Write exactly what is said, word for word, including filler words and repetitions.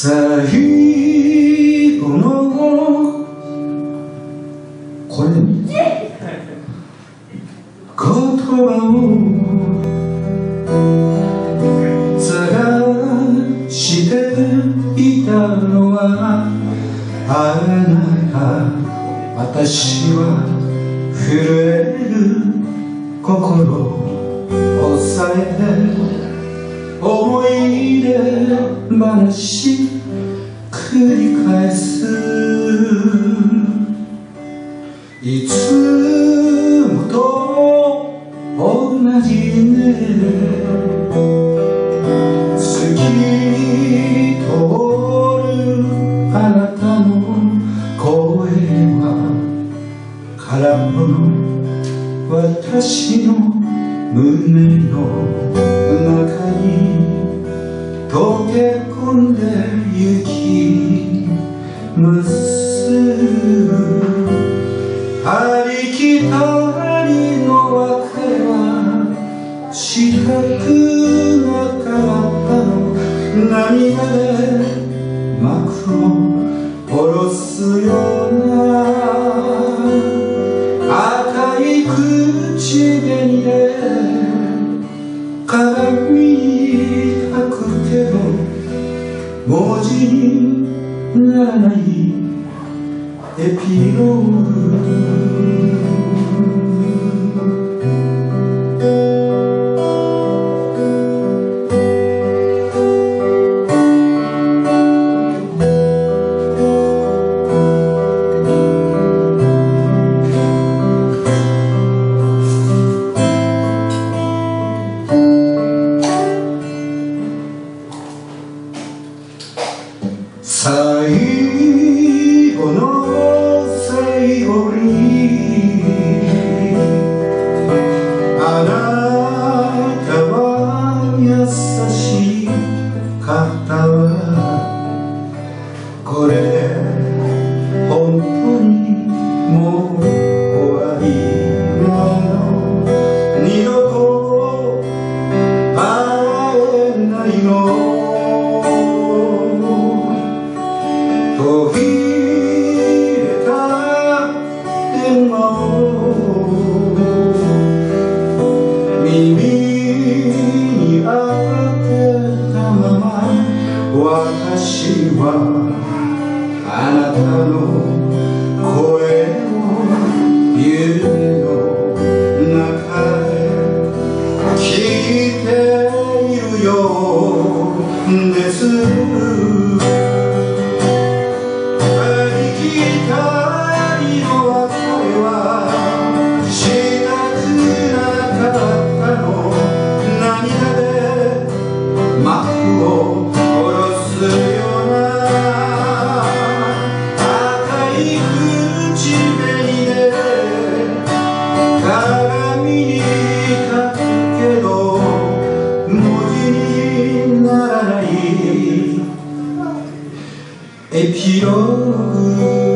最後のこれ言葉を探していたのはあなた。私は震える心を抑えて思い出話繰り返す。いつもと同じね。透き通るあなたの声は空っぽの私の胸の中に溶け込んでゆきます。ありきたりの別れはしたくなかったの。涙で幕を下ろすような赤い口紅で鏡に書くけど文字にならないエピローグ。最後の最後にあなたは優しかったわ。これで本当にもう終わりなの。二度と会えないの。途切れた電話を耳に当てたまま私はあなたの声を夢の中で聞いているようです。エピローグ